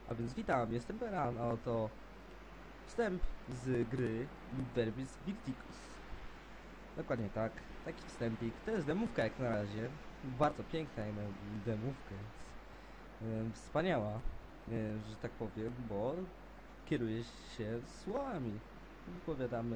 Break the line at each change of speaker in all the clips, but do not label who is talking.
A więc witam, jestem Beran, a oto wstęp z gry Verbis Victicus. Dokładnie tak, taki wstępik. To jest demówka jak na razie, bardzo piękna demówka, wspaniała, że tak powiem, bo kieruje się słowami. Wypowiadamy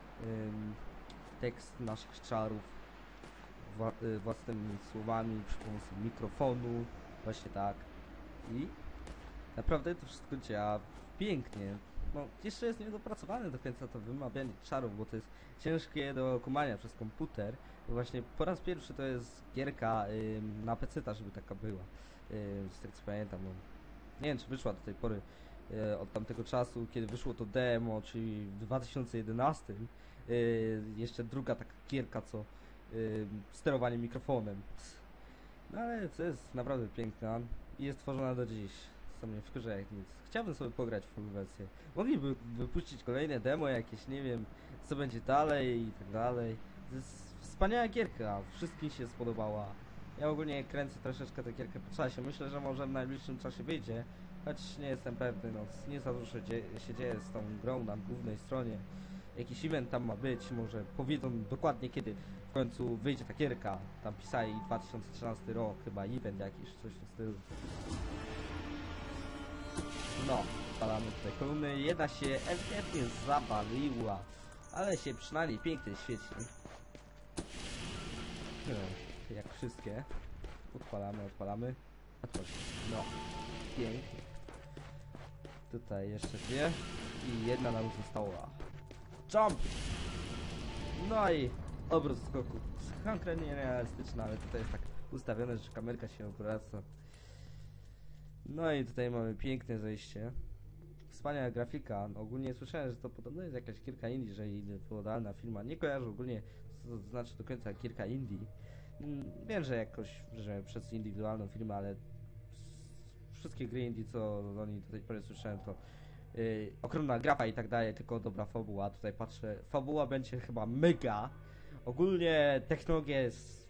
tekst naszych czarów własnymi słowami przy pomocy mikrofonu, właśnie tak. I naprawdę to wszystko działa pięknie. No, jeszcze jest niedopracowane do końca to wymawianie czarów, bo to jest ciężkie do kumania przez komputer. Właśnie po raz pierwszy to jest gierka na PC-ta, żeby taka była. Z tego co pamiętam, no, nie wiem czy wyszła do tej pory od tamtego czasu, kiedy wyszło to demo, czyli w 2011. Jeszcze druga taka gierka, co sterowanie mikrofonem. No ale to jest naprawdę piękna i jest tworzona do dziś. Co mnie wkurza jak nic. Chciałbym sobie pograć w full wersję. Mogliby wypuścić kolejne demo jakieś, nie wiem co będzie dalej i tak dalej. To jest wspaniała gierka, wszystkim się spodobała. Ja ogólnie kręcę troszeczkę tę gierkę po czasie. Myślę, że może w najbliższym czasie wyjdzie. Choć nie jestem pewny, no nie za dużo się dzieje z tą grą na głównej stronie. Jakiś event tam ma być, może powiedzą dokładnie kiedy w końcu wyjdzie ta gierka. Tam pisali 2013 rok, chyba event jakiś, coś w tym stylu. No, palamy tutaj kolumny. Jedna się ewidentnie zawaliła, ale się przynajmniej pięknie świeci. Jak wszystkie. Odpalamy. Odpalamy. No, pięknie. Tutaj jeszcze dwie i jedna nam została. Jump! No i obrót skoku. Konkretnie realistyczna, ale tutaj jest tak ustawione, że kamerka się obraca. No i tutaj mamy piękne zejście. Wspaniała grafika. Ogólnie słyszałem, że to podobno jest jakaś gierka indie, że indywidualna firma. Nie kojarzę ogólnie, co to znaczy do końca gierka indie. Wiem, że jakoś, że przez indywidualną firmę, ale wszystkie gry indie, co oni do tej pory słyszałem, to okrągła grafa i tak dalej, tylko dobra fabuła. Tutaj patrzę, fabuła będzie chyba mega. Ogólnie technologia jest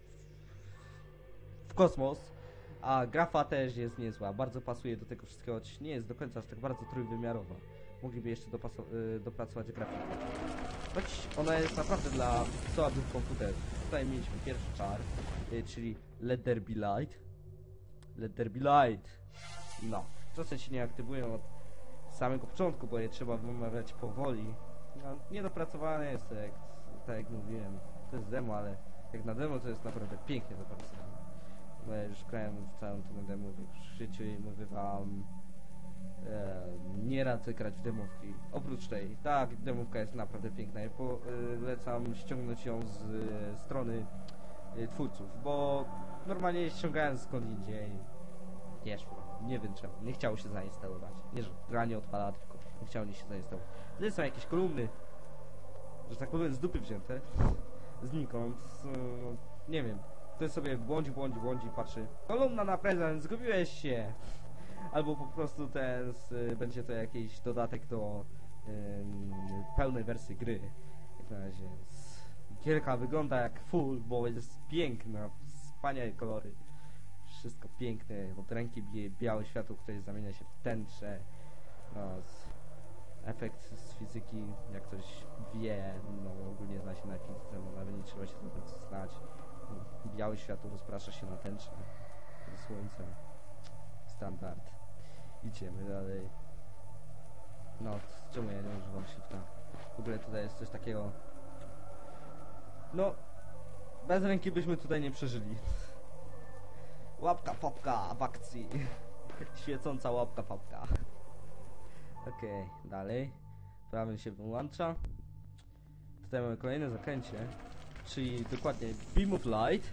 w kosmos, a grafa też jest niezła. Bardzo pasuje do tego wszystkiego, choć nie jest do końca aż tak bardzo trójwymiarowa. Mogliby jeszcze dopracować grafikę. Choć ona jest naprawdę dla słabych komputerów. Tutaj mieliśmy pierwszy czar, czyli Let There Be Light. Let There Be Light. No, czasem się nie aktywują od samego początku, bo je trzeba wymawiać powoli. No, niedopracowane jest, tak jak mówiłem, to jest demo, ale jak na demo to jest naprawdę pięknie dopracowane. Bo ja już grałem w całą tę demo w życiu i mówię wam, nie radzę grać w demówki. Oprócz tej, tak, demówka jest naprawdę piękna i polecam ściągnąć ją z strony twórców, bo normalnie ściągałem skąd indziej. Nie szło, nie wiem czemu, nie chciało się zainstalować. Nie, że gra nie odpala, tylko nie chciało się zainstalować. To są jakieś kolumny, że tak powiem, z dupy wzięte, znikąd, nie wiem. Ktoś sobie błądzi, patrzy. Kolumna na prezent, zgubiłeś się! Albo po prostu będzie to jakiś dodatek do pełnej wersji gry. Jak na razie gierka wygląda jak full, bo jest piękna, wspaniałe kolory. Wszystko piękne, od ręki bije białe światło, które zamienia się w tęczę. No, efekt z fizyki, jak ktoś wie, no ogólnie zna się na fizyce, no nawet nie trzeba się to znać. Białe światło rozprasza się na tęczę do słońca. Standard. Idziemy dalej. No, czemu ja nie używam shifta? W ogóle tutaj jest coś takiego... No, bez ręki byśmy tutaj nie przeżyli. Łapka papka w akcji. Świecąca łapka papka. Okej, dalej. Prawy się wyłącza. Tutaj mamy kolejne zakręcie, czyli dokładnie Beam of Light.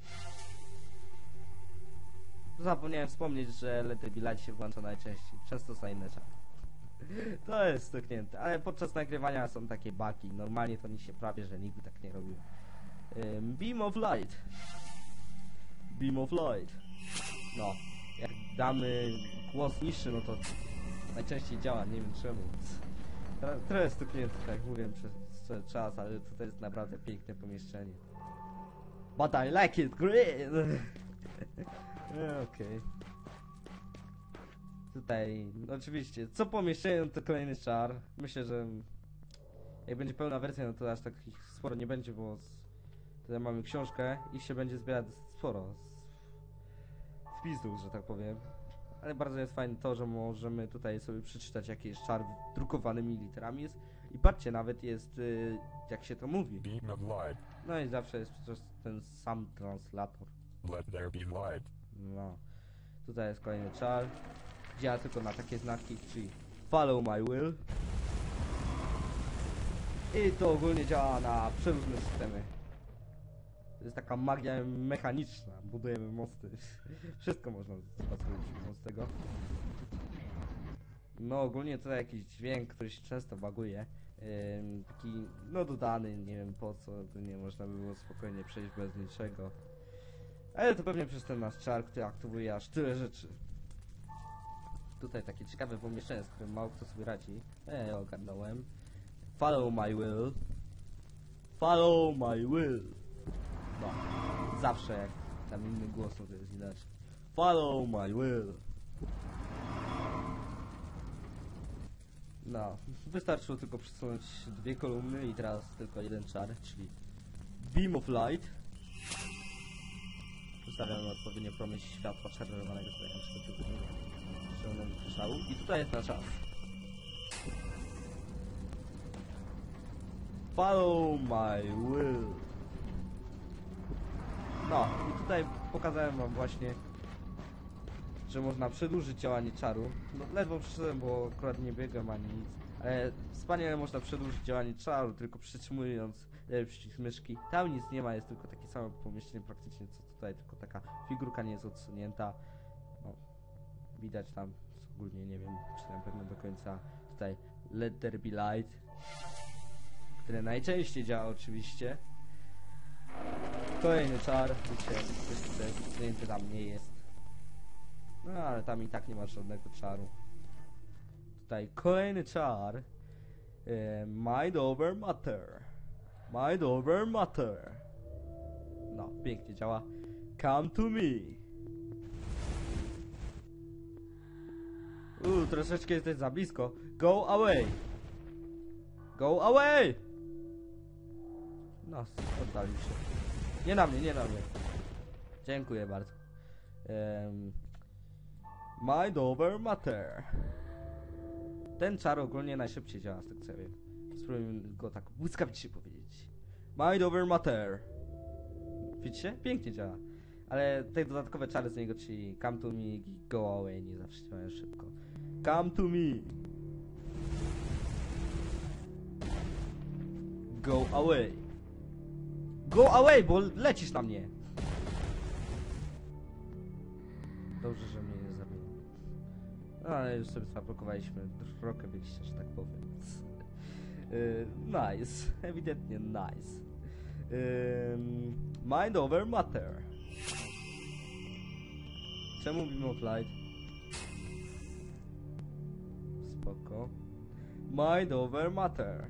Zapomniałem wspomnieć, że Let There Be Light się włącza najczęściej, często są inne czary. To jest stuknięte, ale podczas nagrywania są takie bugi. Normalnie to się prawie, że nigdy tak nie robił. Beam of Light. Beam of Light. No, jak damy głos niższy, no to najczęściej działa, nie wiem czemu. Trochę stuknięte, tak jak mówiłem przez czas, ale tutaj jest naprawdę piękne pomieszczenie. But I like it green! Okej. Tutaj, oczywiście, co pomieszczają to kolejny czar. Myślę, że jak będzie pełna wersja, no to aż takich sporo nie będzie, bo tutaj mamy książkę i się będzie zbierać sporo wpisów, że tak powiem. Ale bardzo jest fajne to, że możemy tutaj sobie przeczytać jakiś czar drukowanymi literami jest. I patrzcie, nawet jest, jak się to mówi.
Beam of light.
No i zawsze jest przecież ten sam translator.
Let there be light.
No. Tutaj jest kolejny czar. Działa tylko na takie znaki, czyli follow my will. I to ogólnie działa na przeróżne systemy. To jest taka magia mechaniczna. Budujemy mosty. Wszystko można zrobić z tego. No ogólnie tutaj jakiś dźwięk, który się często baguje. Taki, no dodany, nie wiem po co, to nie można by było spokojnie przejść bez niczego. Ale to pewnie przez ten nasz czar, który aktywuje aż tyle rzeczy. Tutaj takie ciekawe pomieszczenie, z którym mało kto sobie radzi. Ogarnąłem. Follow my will. Follow my will. No, zawsze jak tam inny głos, no to jest inaczej. Follow my will. No, wystarczyło tylko przesunąć dwie kolumny i teraz tylko jeden czar, czyli Beam of Light. Ustawiamy odpowiednio promień światła czerwonego, tutaj na przykład zielonego kryształu. I tutaj jest na czas. Follow my will. No, i tutaj pokazałem wam właśnie, że można przedłużyć działanie czaru. No, ledwo przyszedłem, bo akurat nie biegłem ani nic. Ale wspaniale można przedłużyć działanie czaru, tylko przytrzymując przycisk myszki. Tam nic nie ma, jest tylko takie samo pomieszczenie praktycznie co tutaj, tylko taka figurka nie jest odsunięta. No, widać tam, ogólnie nie wiem, czy na pewno do końca. Tutaj Let there be light, które najczęściej działa oczywiście. Kolejny czar, widzicie, jeszcze tutaj odsunięty tam nie jest. No ale tam i tak nie ma żadnego czaru. Tutaj kolejny czar. Mind over matter. Mind over matter. No, pięknie działa. Come to me. Troszeczkę jesteś za blisko. Go away. Go away. No, oddalił się. Nie na mnie, nie na mnie. Dziękuję bardzo. Mind over matter. Ten czar ogólnie najszybciej działa, z tego co ja wiem. Spróbujmy go tak błyskawicznie powiedzieć. Mind over matter. Widzicie? Pięknie działa. Ale te dodatkowe czary z niego, czyli come to me i go away, nie zawsze działają szybko. Come to me. Go away. Go away, bo lecisz na mnie. Dobrze, że mnie nie zabiło. No ale już sobie zablokowaliśmy drogę wyjścia, że tak powiem. Nice. Ewidentnie nice. Mind over matter. Czemu Beam of Light? Spoko. Mind over matter.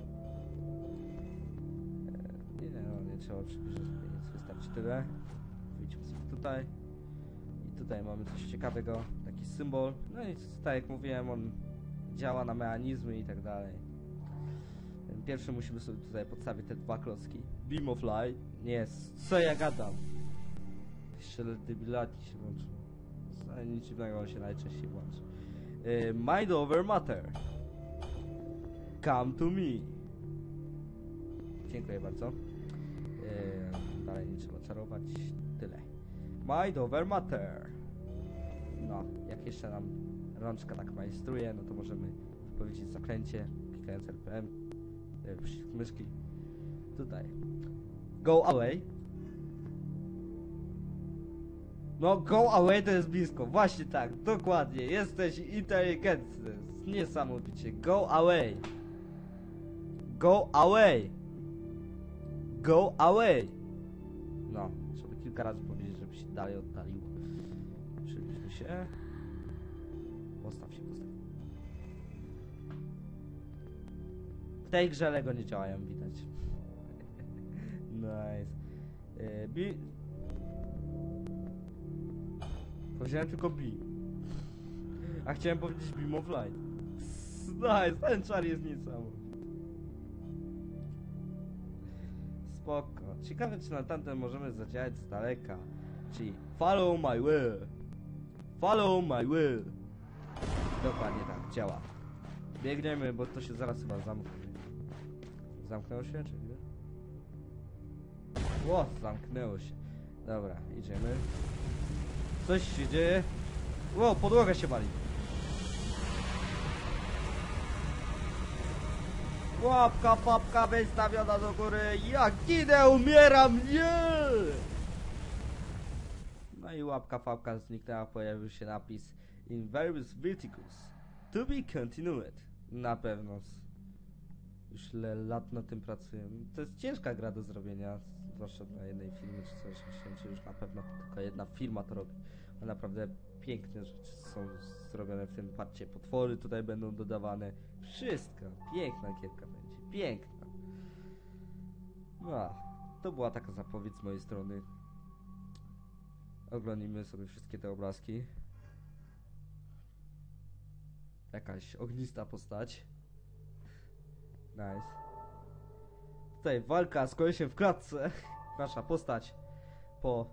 Nie trzeba przybliżyć, nic, wystarczy tyle. Wyjdźmy sobie tutaj. I tutaj mamy coś ciekawego, taki symbol. No i tak jak mówiłem, on działa na mechanizmy i tak dalej. Pierwszy musimy sobie tutaj podstawić te dwa klocki. Beam of Light. Nie, co ja gadam? Jeszcze debilati się włączył. Ale nic dziwnego, on się najczęściej włączy. Mind over matter. Come to me. Dziękuję bardzo. Dalej nie trzeba czarować. Tyle. Mind over matter. No, jak jeszcze nam rączka tak majstruje, no to możemy wypowiedzieć zaklęcie, klikając RPM, przycisk myszki. Tutaj. Go away. No, go away to jest blisko. Właśnie tak, dokładnie. Jesteś inteligentny. Niesamowicie. Go away. Go away. Go away. No, trzeba kilka razy powiedzieć, żeby się dalej oddaliło. Przybliżmy się. Postaw się, postaw. W tej grze Lego nie działają, widać. Nice. Powiedziałem tylko B. A chciałem powiedzieć Beam of Light. Nice, ten czar jest niesamowity. Spoko. Ciekawe, czy na tamten możemy zadziałać z daleka. Czyli follow my will. Follow my will. Dokładnie tak, działa. Biegniemy, bo to się zaraz chyba zamknie. Zamknęło się, czy nie? Ło, zamknęło się. Dobra, idziemy. Coś się dzieje. Ło, podłoga się wali. Łapka, papka wystawiona do góry. Ja ginę, umieram, nie! No i łapka, papka zniknęła, pojawił się napis In various verticals. To be continued. Na pewno. Już lat na tym pracuję. To jest ciężka gra do zrobienia. Zwłaszcza na jednej firmie czy coś. Myślę, że już na pewno tylko jedna firma to robi. A naprawdę piękne rzeczy są zrobione w tym parcie. Potwory tutaj będą dodawane. Wszystko. Piękna gierka będzie. Piękna. No, to była taka zapowiedź z mojej strony. Oglądnijmy sobie wszystkie te obrazki. Jakaś ognista postać. Nice. Tutaj walka z kolesiem w klatce. Nasza postać po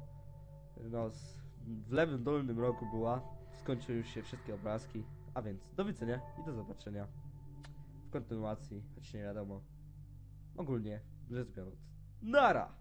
w lewym dolnym rogu była. Skończyły już się wszystkie obrazki. A więc do widzenia i do zobaczenia w kontynuacji, choć nie wiadomo. Ogólnie rzecz biorąc. Nara!